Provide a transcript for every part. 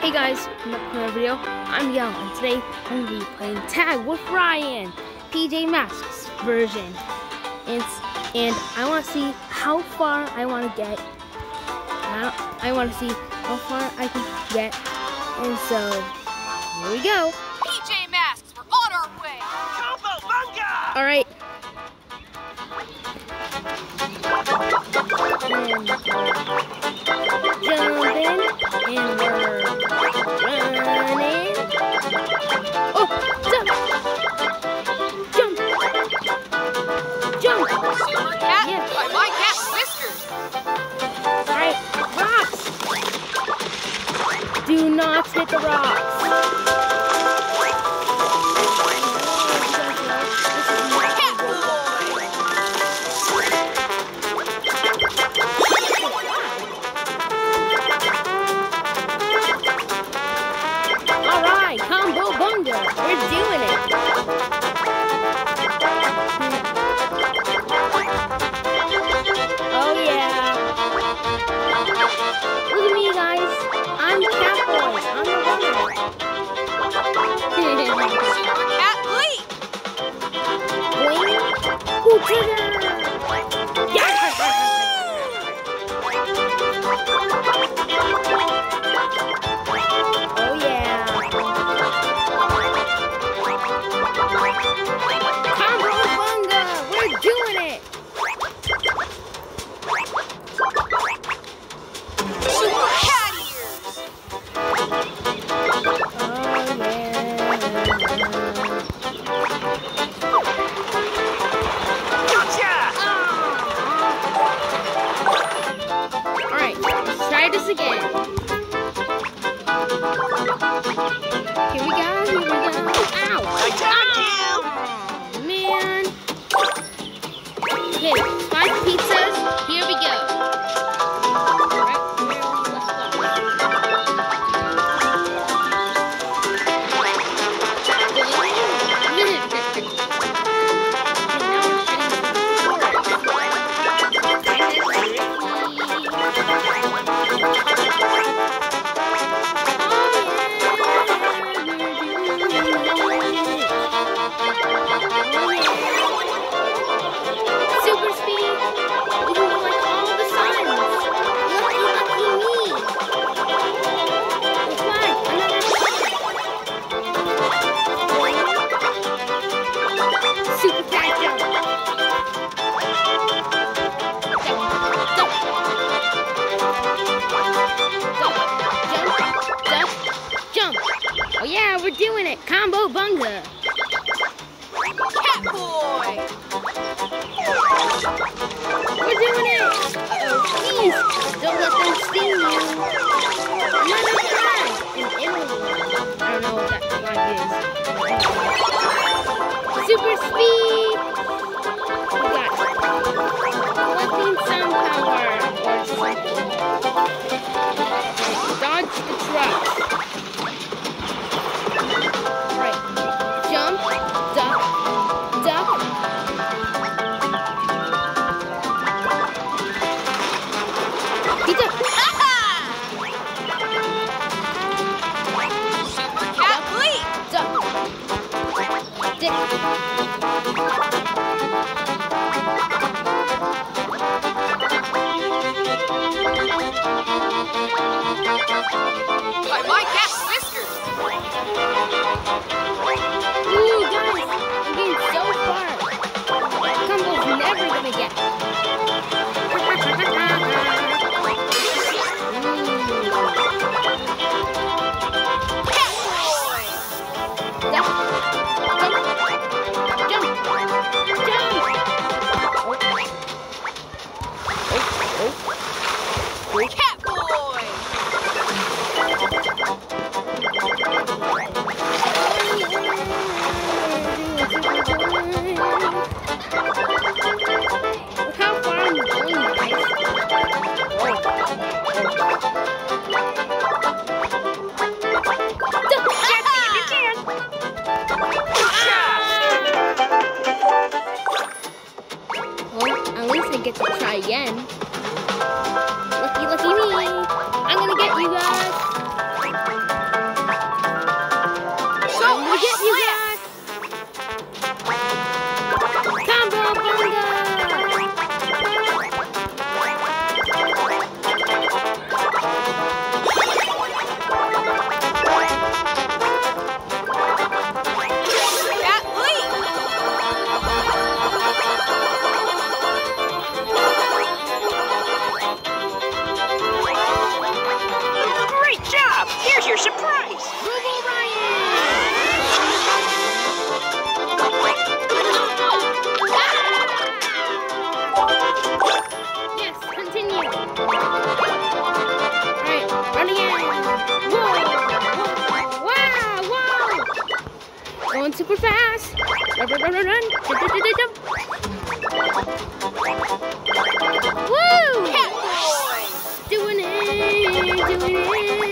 Hey guys, welcome back to another video. I'm Miguel, and today I'm going to be playing tag with Ryan, PJ Masks version. And I want to see how far I want to get. I want to see how far I can get. And so, here we go. PJ Masks, we're on our way. Cowabunga! All right. Jumping and we're running. Oh, jump! Super Cat Yeah. by my cat's whiskers. All right, rocks. Do not hit the rocks. Cat boy. All right, combo bunga. We're doing it. Oh yeah. Look at me, guys. I'm Catboy. I'm the winner. Super Cat leap. Boing. Who did it? Yeah. Oh yeah. Combo bunga. We're doing it. Super Cat ears. Oh Gotcha. Alright, let's try this again. Here we go. Ow! I got Oh, man. Okay, 5 pizzas. Here we go. Right where we left Super speed! We can go like all the suns! Lucky me! It's like another sun! Super fast jump! Jump! Oh yeah, we're doing it! Combo bunga! Cat boy. We're doing it! Uh-oh, please! Don't let them sting you! Another flag! In Italy. I don't know what that flag is. Super speed! We got collecting sound power or something. Dodge the trucks. Right. Jump, duck, duck. Pizza! super fast. Run, run, run, run, run. Jump, jump, jump, jump. Woo! Catboy! Doing it, doing it.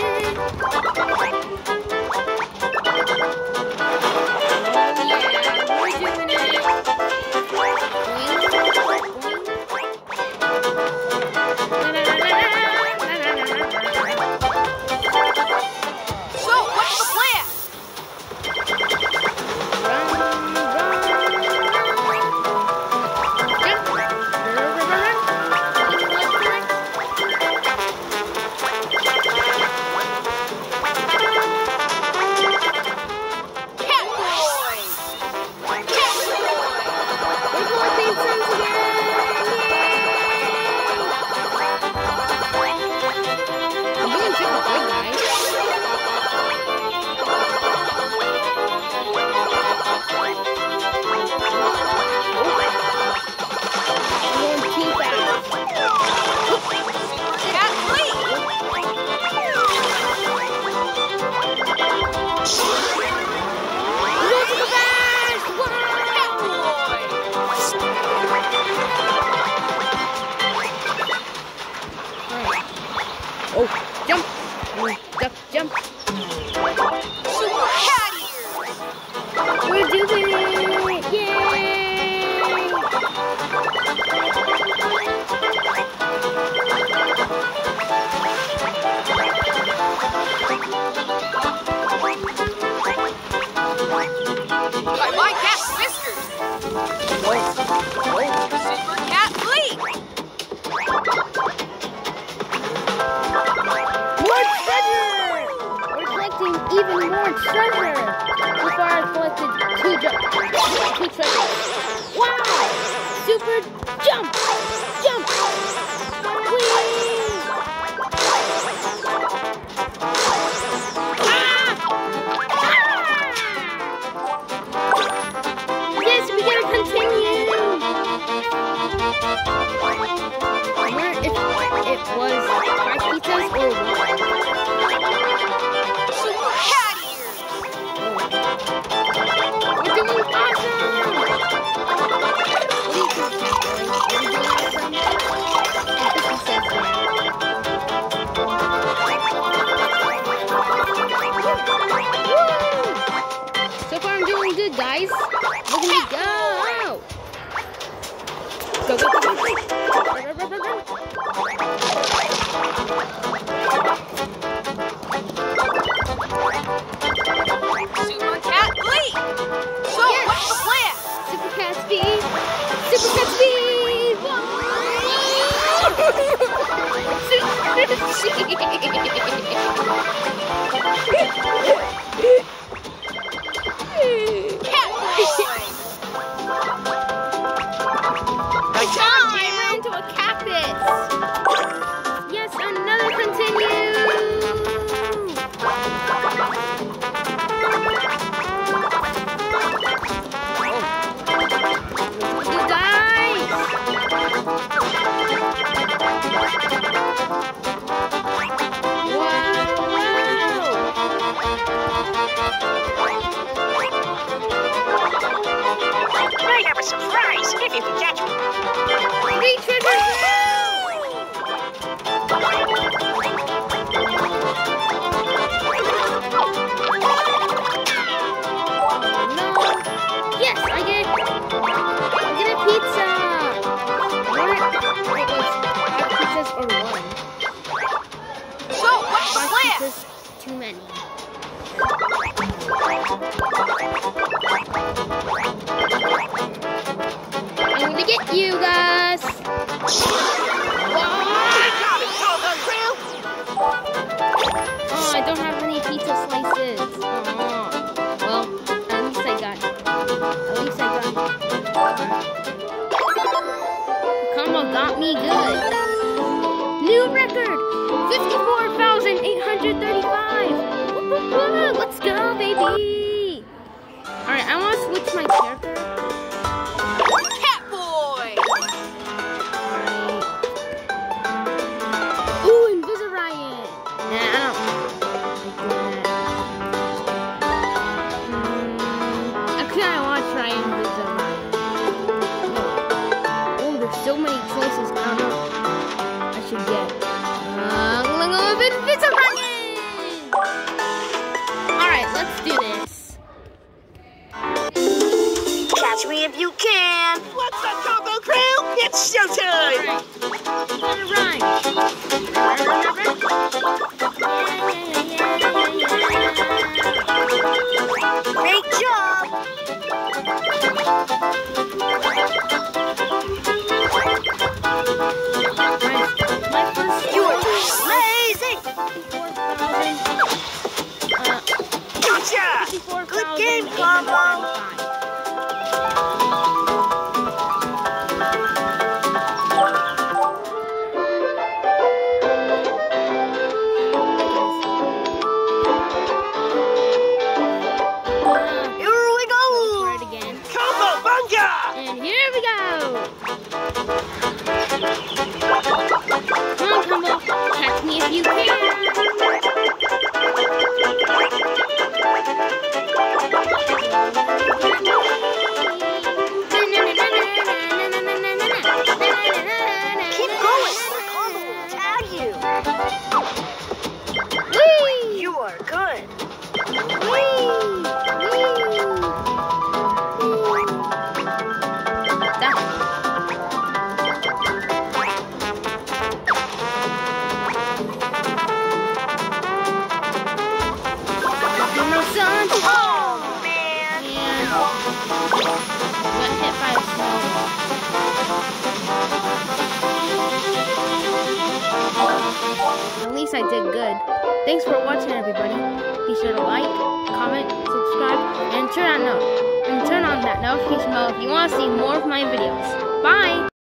Oh, jump! Oh, duck, jump! Super cat ears! We're doing it! Yay! I like cat's whiskers! Super cat bleak! Even more treasure! So far I've collected two treasures. Wow! Super jump! Jump! Whee! Ah! Yes, we gotta continue! I wonder if it was 5 pizzas or 1. So far I'm doing good, guys. Look at me go! Go, go, go, go, go! Run, run, run, run, run. Super cat bleak! So Yes. what's the plan? Super cat speed! Super cat speed! I ran into a cactus! Yes, another continue! You guys! I have a surprise if you can catch me. 3 treasures No! Yes, I get a pizza! Wait, it was 5 pizzas or 1? So what's the 5 plan? pizzas, too many. I'm gonna get you guys! Oh, I don't have any pizza slices. Oh. Well, at least I got Combo got me good. New record! 54,835! Let's go, baby! Alright, I want to switch my character. Catboy! Ooh, Invisorion! Nah, I don't like that. Good game, Combo. And here we go! Come on, Combo. Catch me if you can. Keep going, or Combo will tag you. Whee! You are good. Whee! Oh, man. And got hit by a snowball. At least I did good. Thanks for watching, everybody. Be sure to like, comment, subscribe, and turn on that notification bell if you want to see more of my videos. Bye!